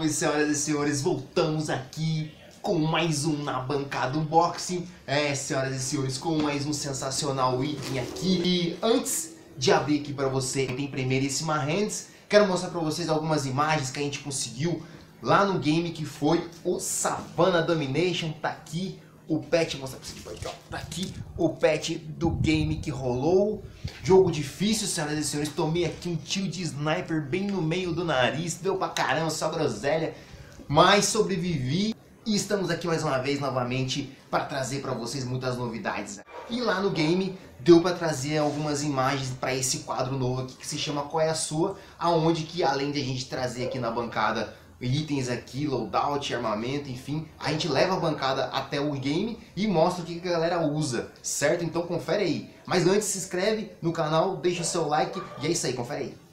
Salve, senhoras e senhores, voltamos aqui com mais um Na Bancada Unboxing. Senhoras e senhores, com mais um sensacional item aqui. E antes de abrir aqui pra você, tem primeiríssima hands, quero mostrar pra vocês algumas imagens que a gente conseguiu lá no game, que foi o Savannah Domination. Tá aqui o patch, mostra pra vocês aqui, ó. Tá aqui o patch do game que rolou. Jogo difícil, senhoras e senhores. Tomei aqui um tiro de sniper bem no meio do nariz. Deu pra caramba, só groselha. Mas sobrevivi. E estamos aqui mais uma vez, novamente, para trazer para vocês muitas novidades. E lá no game, deu para trazer algumas imagens para esse quadro novo aqui, que se chama Qual é a Sua? Aonde que, além de a gente trazer aqui na bancada itens aqui, loadout, armamento, enfim, a gente leva a bancada até o game e mostra o que a galera usa, certo? Então confere aí. Mas antes, se inscreve no canal, deixa o seu like e é isso aí, confere aí.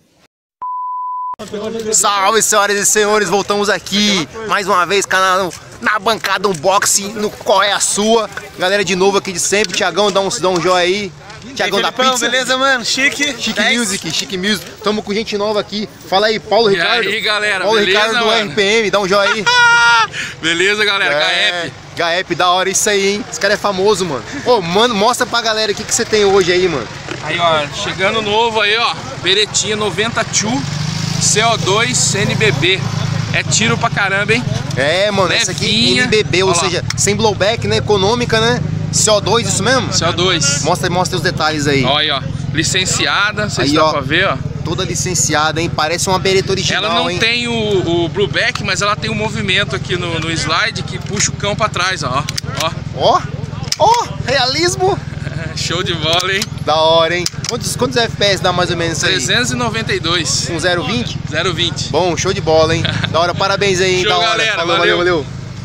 Salve, senhoras e senhores, voltamos aqui mais uma vez, canal Na Bancada Unboxing, no Qual é a Sua? Galera de novo aqui de sempre, Thiagão, dá um joia aí. Thiagão da Pizza. Beleza, mano? Chique Music, Chique Music. Tamo com gente nova aqui. Fala aí, Paulo Ricardo. E aí, galera, Paulo beleza, Ricardo do mano? RPM, dá um joia aí. Beleza, galera, GAEP. GAEP, da hora isso aí, hein? Esse cara é famoso, mano. Ô, mano, mostra pra galera o que você tem hoje aí, mano. Aí, ó, chegando novo aí, ó. Beretinha 92 CO2 NBB. É tiro pra caramba, hein? É, mano, essa aqui é NBB, ou seja, sem blowback, né? Econômica, né? CO2, isso mesmo? CO2. Mostra os detalhes aí. Ó, aí, ó. Licenciada, vocês dão pra ver, ó. Toda licenciada, hein? Parece uma bereta original, ela não hein? tem o blueback, mas ela tem um movimento aqui no slide que puxa o cão pra trás, ó. Ó, realismo! Show de bola, hein? Da hora, hein? Quantos FPS dá mais ou menos isso aí? 392. Com 0,20? 0,20. Bom, show de bola, hein? Da hora, parabéns aí, hein? Show, da hora. galera, Valeu.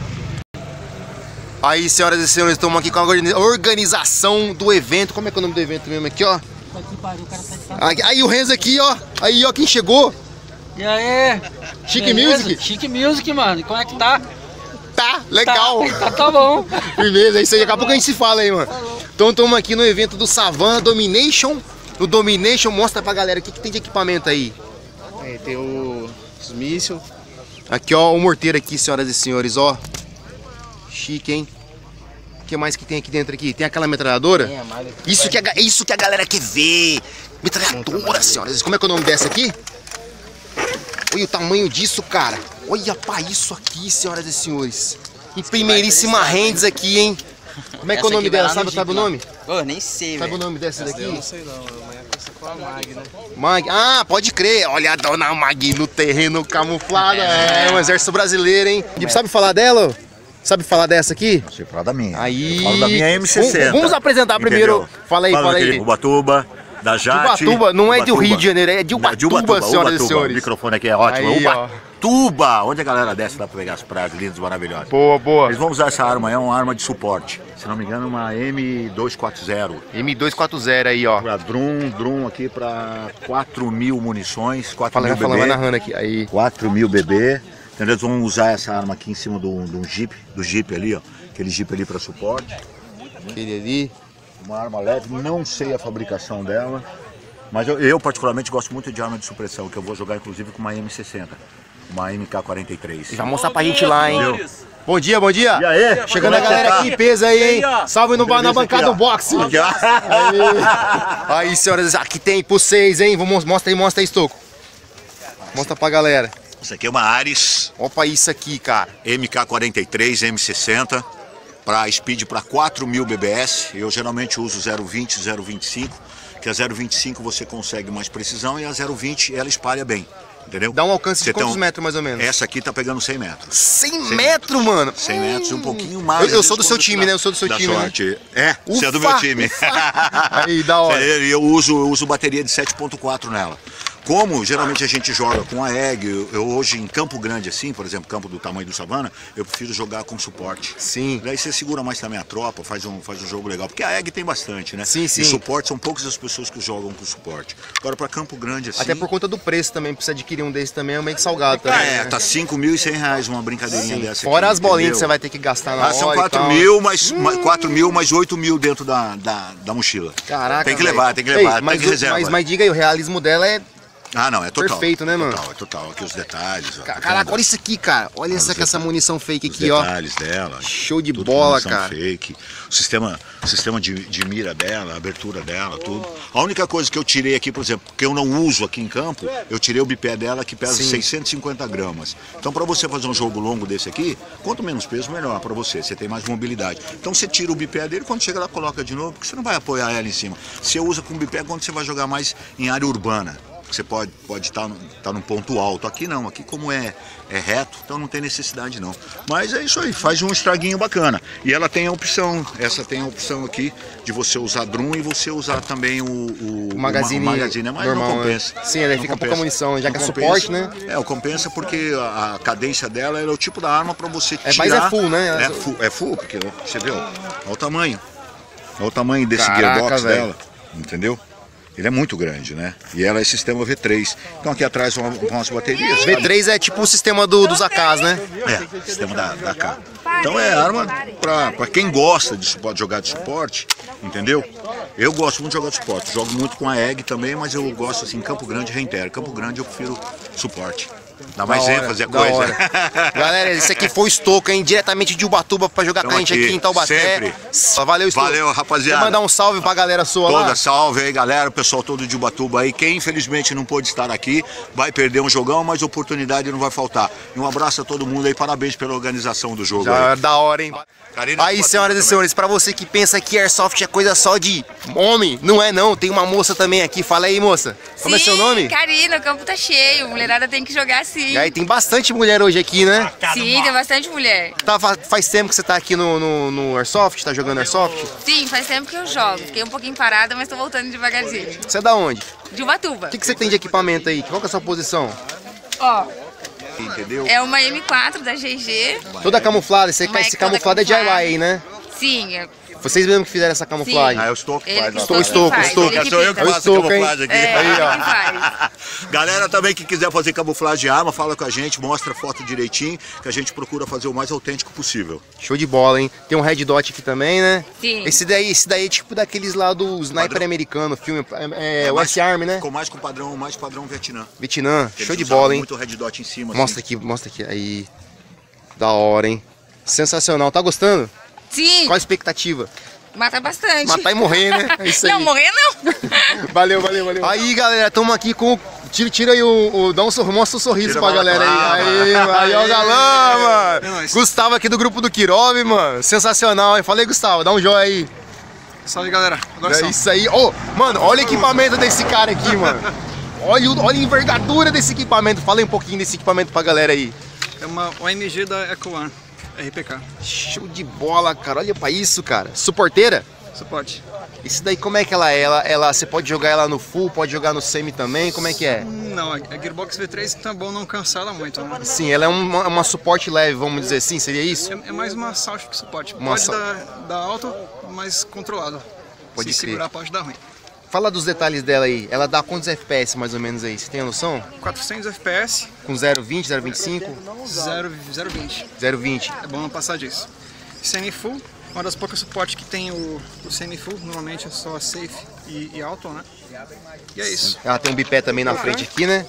Aí, senhoras e senhores, estamos aqui com a organização do evento. Como é que é o nome do evento mesmo aqui, ó? Aí o Renzo aqui, ó. Aí, ó, quem chegou? E aí? Chique Music? Chique Music, mano. Como é que tá? Tá, legal. Tá bom. Firmeza, é isso aí. Daqui a pouco a gente se fala aí, mano. Então estamos aqui no evento do Savannah Domination. No Domination, mostra pra galera o que tem de equipamento aí. Tem os mísseis. Aqui, ó, o morteiro aqui, senhoras e senhores, ó. Chique, hein? O que mais que tem aqui dentro aqui? Tem aquela metralhadora? Isso que a galera quer ver. Metralhadora, senhoras. Como é que é o nome dessa aqui? Olha o tamanho disso, cara. Olha pra isso aqui, senhoras e senhores. Em primeiríssima hands aqui, hein? Como é que é o nome dela? Sabe o nome? Pô, nem sei, Sabe o nome dessa daqui? Eu não sei não, mas essa foi a Mag, né? Mag. Ah, pode crer. Olha a dona Mag no terreno camuflado. É um exército brasileiro, hein? Sabe falar dela? Sabe falar dessa aqui? Sei falar da minha. Aí. Falo da minha M60. Vamos apresentar primeiro. Entendeu? Fala aí. De Ubatuba, da Jate. Ubatuba, não é do Rio de Janeiro, é de Ubatuba, senhoras e senhores. O microfone aqui é ótimo. Aí, Ubatuba, onde a galera desce lá pra pegar as praias lindas, maravilhosas. Boa. Eles vão usar essa arma, é uma arma de suporte. Se não me engano, uma M240. M240 aí, ó. Pra drum aqui pra 4.000 munições, 4.000 Vai BB. narrando aqui. Aí. 4.000 BB. Então eles vão usar essa arma aqui em cima do Jeep ali, ó. Aquele Jeep ali para suporte. Aquele ali. Uma arma leve, não sei a fabricação dela. Mas eu particularmente gosto muito de arma de supressão, que eu vou jogar inclusive com uma M60. Uma MK43. Vai mostrar pra gente lá, hein? Entendeu? Bom dia. E aí? Chegando a galera aqui em peso aí, hein? Salve no bar na bancada do boxe. Aí, senhoras, aqui tem por vocês, hein? Mostra aí, Stocco. Mostra pra galera. Isso aqui é uma Ares. Opa, isso aqui, cara. MK43, M60. Para speed para 4.000 BBS. Eu geralmente uso 0,20, 0,25. Que a 0,25 você consegue mais precisão e a 0,20 ela espalha bem. Entendeu? Dá um alcance de quantos metros mais ou menos? Essa aqui tá pegando 100 metros. 100 metros, mano? 100 metros e um pouquinho mais. Eu sou do seu time, né? Eu sou do seu time, sorte. Né? É, você é do meu time. Aí, da hora. Eu uso bateria de 7.4 nela. Como geralmente a gente joga com a EG, eu hoje em Campo Grande assim, por exemplo, campo do tamanho do Savannah, eu prefiro jogar com suporte. Sim. Daí você segura mais também a tropa, faz um jogo legal, porque a EG tem bastante, né? Sim. E suporte, são poucas as pessoas que jogam com suporte. Agora para Campo Grande assim... Até por conta do preço também, pra você adquirir um desse também é meio que salgado também. Tá R$5.100 uma brincadeirinha dessa. Fora aqui, as bolinhas entendeu? que você vai ter que gastar na hora. São 4.000, mais 8.000 dentro da mochila. Caraca, tem que levar, tem que reserva. Mas diga aí, o realismo dela é Ah, não, é total. Perfeito, né, mano? Total, é total. Aqui os detalhes. Ó, Caraca, olha isso aqui, cara. Olha essa munição fake aqui, ó. Os detalhes dela. Show de tudo bola, munição cara. Fake. O sistema de mira dela, a abertura dela, tudo. A única coisa que eu tirei aqui, por exemplo, que eu não uso aqui em campo, eu tirei o bipé dela que pesa 650 gramas. Então, para você fazer um jogo longo desse aqui, quanto menos peso, melhor para você. Você tem mais mobilidade. Então, você tira o bipé dele, quando chega lá, coloca de novo, porque você não vai apoiar ela em cima. Você usa com o bipé quando você vai jogar mais em área urbana. Você pode estar num ponto alto. Aqui não, aqui como é reto, então não tem necessidade não. Mas é isso aí, faz um estraguinho bacana. E ela tem a opção, essa tem a opção aqui de você usar drum e você usar também o magazine, mas normal, não compensa. Né? Sim, ele fica pouca munição, já que é suporte, né? É, compensa porque a cadência dela é o tipo da arma para você tirar. Mas é full, né? É full, porque você viu, olha o tamanho. Olha o tamanho desse Caraca, gearbox véio. dela, entendeu? Ele é muito grande, né? E ela é sistema V3. Então aqui atrás vão as baterias. V3 é tipo o sistema dos AKs, né? É, sistema da AK. Então é arma pra quem gosta de jogar de suporte, entendeu? Eu gosto muito de jogar de suporte. Jogo muito com a EG também, mas eu gosto assim, Campo Grande e Reintero. Campo Grande eu prefiro suporte. Dá mais ênfase a coisa. Galera, esse aqui foi o Stoco, hein? Diretamente de Ubatuba pra jogar com a gente aqui em Taubaté. Valeu, Stoco. Valeu, rapaziada. Quer mandar um salve pra galera sua lá? Toda salve aí, galera, o pessoal todo de Ubatuba aí. Quem infelizmente não pôde estar aqui, vai perder um jogão, mas oportunidade não vai faltar. E um abraço a todo mundo aí, parabéns pela organização do jogo. Já é da hora, hein? Aí, senhoras e também. senhores, pra você que pensa que Airsoft é coisa só de homem, não é não. Tem uma moça também aqui. Fala aí, moça. Como é seu nome? Karina, o campo tá cheio. Mulherada tem que jogar sim. E aí, tem bastante mulher hoje aqui, né? Sim, tem bastante mulher. Faz tempo que você tá aqui no Airsoft? Tá jogando Airsoft? Sim, faz tempo que eu jogo. Fiquei um pouquinho parada, mas tô voltando devagarzinho. Você é da onde? De Ubatuba. O que você tem de equipamento aí? Qual que é a sua posição? Ó, Entendeu? é uma M4 da GG. Toda camuflada. Esse Uma esse toda camuflado é DIY camuflada. aí, né? Sim, Vocês mesmo que fizeram essa camuflagem? Ah, eu estou que Ele faz. que Estou, faz, estou. ele que Sou eu que pinta. faço a Estou, hein? camuflagem aqui. É, Aí, ó. ele que faz. Galera também que quiser fazer camuflagem de arma, fala com a gente, mostra a foto direitinho, que a gente procura fazer o mais autêntico possível. Show de bola, hein? Tem um Red Dot aqui também, né? Sim. Esse daí é tipo daqueles lá do sniper Padrão. americano, filme, o S-Arm, né? Ficou mais com padrão Vietnã. Vietnã, Eles show de usavam bola, hein? muito red dot em cima. Mostra aqui. Aí, da hora, hein? Sensacional, tá gostando? Sim, Qual a expectativa? mata bastante. Matar e morrer, né? É isso aí. Não, morrer não. Valeu. Aí, galera, tamo aqui com... Tira aí mostra o sorriso Tira pra a galera aí. Aí, ó o galã, mano. Gustavo aqui do grupo do Kirov, mano. Sensacional, hein? Falei, Gustavo, dá um joia aí. Salve, galera. Agora É isso aí. Ô, mano, olha o equipamento desse cara aqui, mano. Olha a envergadura desse equipamento. Fala aí um pouquinho desse equipamento pra galera aí. É uma OMG da EcoOne, RPK. Show de bola, cara. Olha pra isso, cara. Suporteira? Suporte. Isso daí, como é que ela é? Você pode jogar ela no full, pode jogar no semi também? Como é que é? Não, a Gearbox V3 tá bom não cansar ela muito, né? Sim, ela é uma suporte leve, vamos dizer assim, seria isso? É mais uma assalto que suporte. Uma Pode assalto. dar alto, mas controlado. Pode Se crer. segurar pode dar ruim. Fala dos detalhes dela aí. Ela dá quantos FPS mais ou menos aí? Você tem a noção? 400 FPS, Com 0.20, 0.25? 0,20. 0.20. É bom não passar disso. Semi-full, uma das poucas suportes que tem o semi-full, normalmente é só safe e alto, né? E é isso. Ela tem um bipé também na frente aqui, né?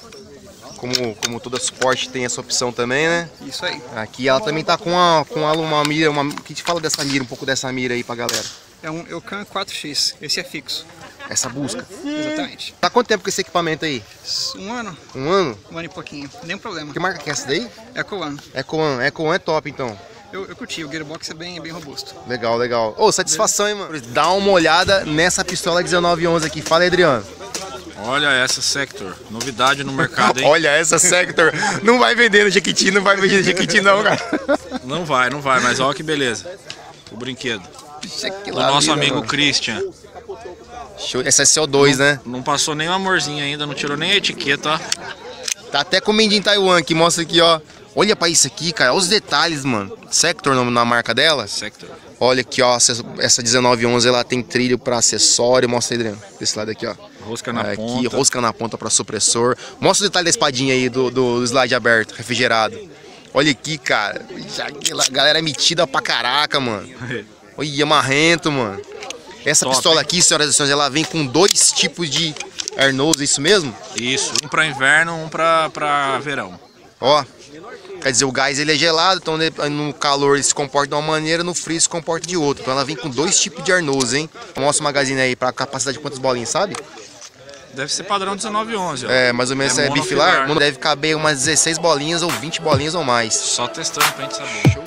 Como toda suporte tem essa opção também, né? Isso aí. Aqui ela também tá com uma mira, o que te fala dessa mira, um pouco dessa mira aí pra galera? É um Eucan 4X, esse é fixo. Essa busca. Exatamente. Tá quanto tempo com esse equipamento aí? Um ano e pouquinho, nenhum problema. Que marca que é essa daí? EcoOne. EcoOne é top então. Eu curti, o Gearbox é bem robusto. Legal. Ô, satisfação, hein, mano? Dá uma olhada nessa pistola 1911 aqui. Fala aí, Adriano. Olha essa Sector, novidade no mercado, hein? Olha essa Sector. Não vai vender no Jequiti, não, cara. Não vai, mas olha que beleza. O brinquedo. Do Do nosso amigo Christian. Show. Essa é CO2, né? Não passou nem um amorzinho ainda, não tirou nem a etiqueta, ó. Tá até com o Made in Taiwan, que mostra aqui, ó. Olha pra isso aqui, cara. Olha os detalhes, mano. Sector na marca dela. Sector. Olha aqui, ó. Essa 1911, ela tem trilho pra acessório. Mostra aí, Adriano. Desse lado aqui, ó. Rosca na Aqui, ponta. rosca na ponta pra supressor. Mostra o detalhe da espadinha aí do slide aberto, refrigerado. Olha aqui, cara. A galera é metida pra caraca, mano. Olha, marrento, mano. Essa Top, pistola hein? aqui, senhoras e senhores, ela vem com dois tipos de Air Nose, isso mesmo? Isso, um para inverno, um para verão. Ó, quer dizer, o gás ele é gelado, então no calor ele se comporta de uma maneira, no frio se comporta de outra. Então ela vem com 2 tipos de Air Nose, hein? Mostra o magazine aí para capacidade de quantas bolinhas, sabe? Deve ser padrão 1911, ó. É, mais ou menos é bifilar. monofilar. Deve caber umas 16 bolinhas ou 20 bolinhas ou mais. Só testando pra gente saber.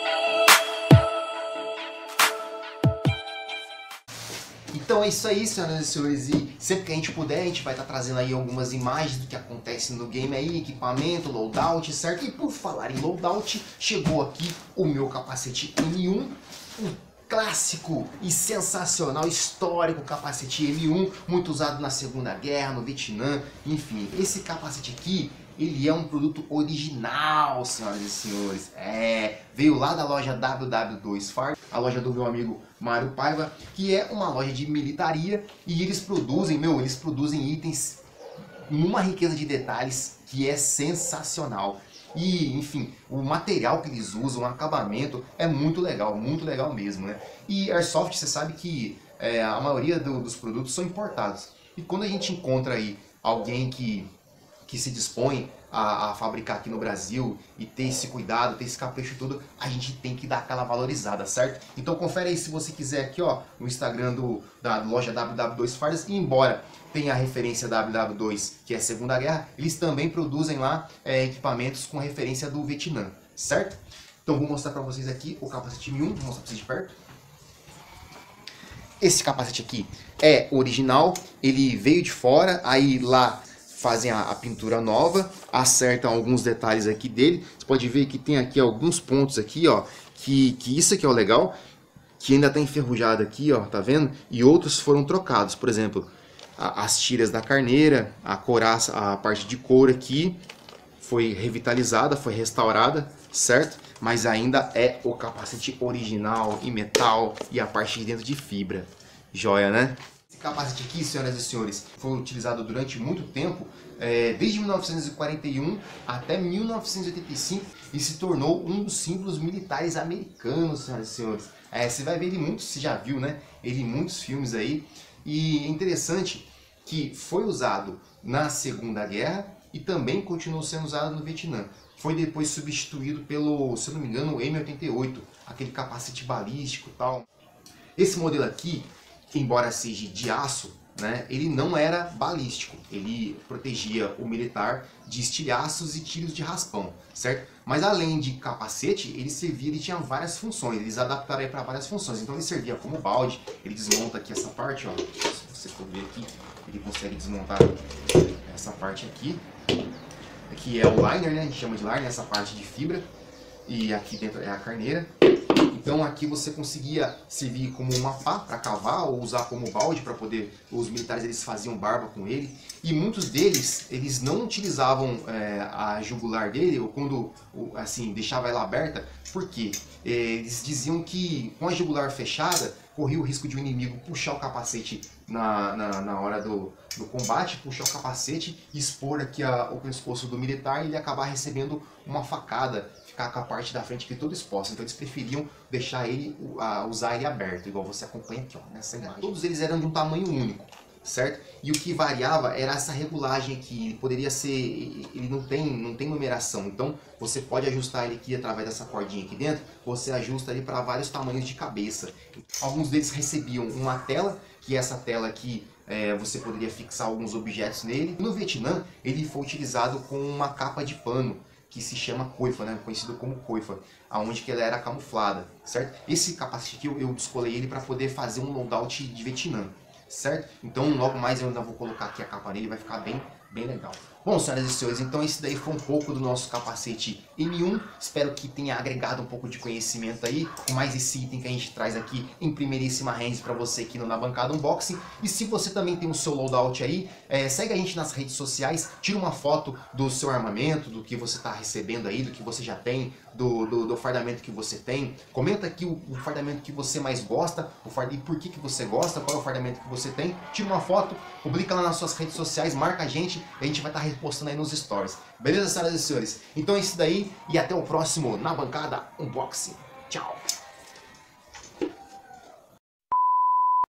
Então é isso aí, senhoras e senhores, e sempre que a gente puder, a gente vai estar trazendo aí algumas imagens do que acontece no game aí, equipamento, loadout, certo? E por falar em loadout, chegou aqui o meu capacete M1, um clássico e sensacional, histórico capacete M1, muito usado na Segunda Guerra, no Vietnã, enfim, esse capacete aqui, ele é um produto original, senhoras e senhores. Veio lá da loja WW2 Far, a loja do meu amigo Mário Paiva, que é uma loja de militaria e eles produzem itens numa riqueza de detalhes que é sensacional. E, enfim, o material que eles usam, o acabamento é muito legal mesmo, né? E Airsoft, você sabe que a maioria dos produtos são importados. E quando a gente encontra aí alguém que se dispõe a fabricar aqui no Brasil e ter esse cuidado, ter esse capricho tudo, a gente tem que dar aquela valorizada, certo? Então confere aí se você quiser aqui, ó, no Instagram da loja WW2 Fardas, e embora tenha a referência WW2, que é Segunda Guerra, eles também produzem lá equipamentos com referência do Vietnã, certo? Então vou mostrar pra vocês aqui o capacete M1, vou mostrar pra vocês de perto. Esse capacete aqui é original, ele veio de fora, aí lá fazem a pintura nova, acertam alguns detalhes aqui dele. Você pode ver que tem aqui alguns pontos aqui, ó, que isso aqui é o legal, que ainda tá enferrujado aqui, ó, tá vendo? E outros foram trocados, por exemplo, as tiras da carneira, a couraça, a parte de couro aqui foi revitalizada, foi restaurada, certo? Mas ainda é o capacete original em metal e a parte de dentro de fibra. Joia, né? Esse capacete aqui, senhoras e senhores, foi utilizado durante muito tempo, desde 1941 até 1985, e se tornou um dos símbolos militares americanos, senhoras e senhores. Você vai ver ele muito, você já viu, né? Ele em muitos filmes aí. E é interessante que foi usado na Segunda Guerra e também continuou sendo usado no Vietnã. Foi depois substituído pelo, se eu não me engano, o M88, aquele capacete balístico e tal. Esse modelo aqui, embora seja de aço, né, ele não era balístico, ele protegia o militar de estilhaços e tiros de raspão, certo? Mas além de capacete, ele tinha várias funções, eles adaptaram para várias funções. Então ele servia como balde, ele desmonta aqui essa parte, ó, se você for ver aqui, ele consegue desmontar essa parte aqui, que é o liner, né, a gente chama de liner, essa parte de fibra, e aqui dentro é a carneira. Então aqui você conseguia servir como uma pá para cavar ou usar como balde para poder, os militares eles faziam barba com ele, e muitos deles eles não utilizavam a jugular dele, ou quando assim deixava ela aberta, porque eles diziam que com a jugular fechada corria o risco de o inimigo puxar o capacete na hora do combate, puxar o capacete e expor aqui o pescoço do militar e ele acabar recebendo uma facada, ficar com a parte da frente aqui toda exposta. Então eles preferiam deixar ele, usar ele aberto, igual você acompanha aqui, ó, nessa imagem. Todos eles eram de um tamanho único, certo? E o que variava era essa regulagem aqui. Ele poderia ser, ele não tem numeração, então você pode ajustar ele aqui através dessa cordinha aqui dentro, você ajusta ele para vários tamanhos de cabeça. Alguns deles recebiam uma tela, que essa tela aqui você poderia fixar alguns objetos nele. No Vietnã ele foi utilizado com uma capa de pano que se chama coifa, né? Conhecido como coifa, aonde que ela era camuflada, certo? Esse capacete aqui eu descolei ele para poder fazer um loadout de Vietnã, certo? Então logo mais eu ainda vou colocar aqui a capa nele, vai ficar bem legal. Bom, senhoras e senhores, então esse daí foi um pouco do nosso capacete M1. Espero que tenha agregado um pouco de conhecimento aí, com mais esse item que a gente traz aqui em primeiríssima hands para você aqui no Na Bancada Unboxing. E se você também tem o seu loadout aí, segue a gente nas redes sociais, tira uma foto do seu armamento, do que você está recebendo aí, do que você já tem, do fardamento que você tem. Comenta aqui o fardamento que você mais gosta, e por que você gosta, qual é o fardamento que você tem. Tira uma foto, publica lá nas suas redes sociais, marca a gente vai estar repostando aí nos stories. Beleza, senhoras e senhores? Então é isso daí e até o próximo Na Bancada Unboxing. Tchau!